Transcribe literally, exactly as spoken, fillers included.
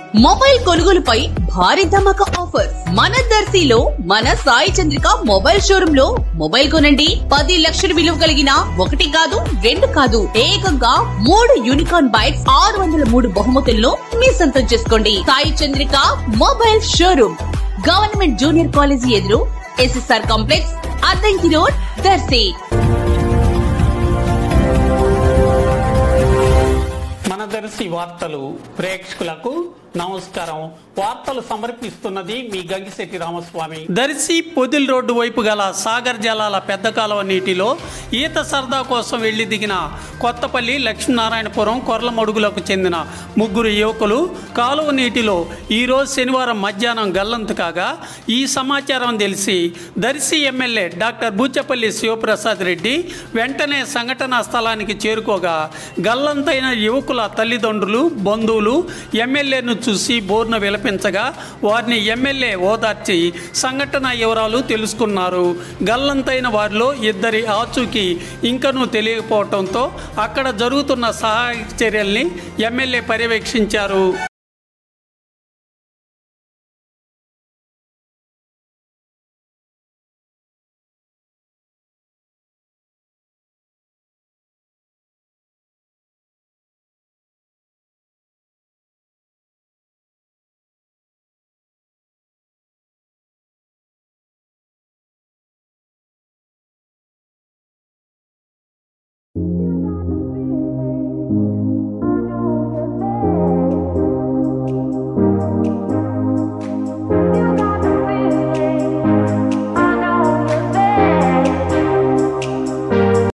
Mobile కొనుగోలుపై భారీ ధమాకా offer మన దర్శిలో మన సాయి చంద్రిక మొబైల్ షోరూమ్ లో మొబైల్ కొనండి పది లక్షల విలువ కలిగిన ఒకటి కాదు రెండు కాదు ఏకంగా మూడు యూనికార్న్ బైక్స్ ఆరు వందల మూడు బహుమతులను మీ సొంతం చేసుకోండి. Sai Chandrika mobile showroom government junior college ఎదురు SSR complex Addanki road Darshi. మన దర్శి వార్తలు ప్రేక్షకులకు నమస్కారం. వార్తలు సమర్పిస్తున్నది మీ గంగిశెట్టి రామస్వామి. దర్శి పొదిల్ రోడ్డు వైపు గల సాగర్ జలాల పెద్ద కాలువ నీటిలో ఈత సరదా కోసం వెళ్లి దిగిన కొత్తపల్లి లక్ష్మీనారాయణపురం కొర్లమడుగులకు చెందిన ముగ్గురు యువకులు కాలువ నీటిలో ఈరోజు శనివారం మధ్యాహ్నం గల్లంతు కాగా ఈ సమాచారం తెలిసి దర్శి ఎమ్మెల్యే డాక్టర్ బూచపల్లి శివప్రసాద్ రెడ్డి వెంటనే సంఘటనా స్థలానికి చేరుకోగా గల్లంతైన యువకుల తల్లిదండ్రులు బంధువులు ఎమ్మెల్యేను చూసి బోర్న విలపించగా వారిని ఎమ్మెల్యే ఓదార్చి సంఘటన వివరాలు తెలుసుకున్నారు. గల్లంతైన వారిలో ఇద్దరి ఆచూకీ ఇంకనూ తెలియకపోవడంతో అక్కడ జరుగుతున్న సహాయక చర్యల్ని ఎమ్మెల్యే పర్యవేక్షించారు.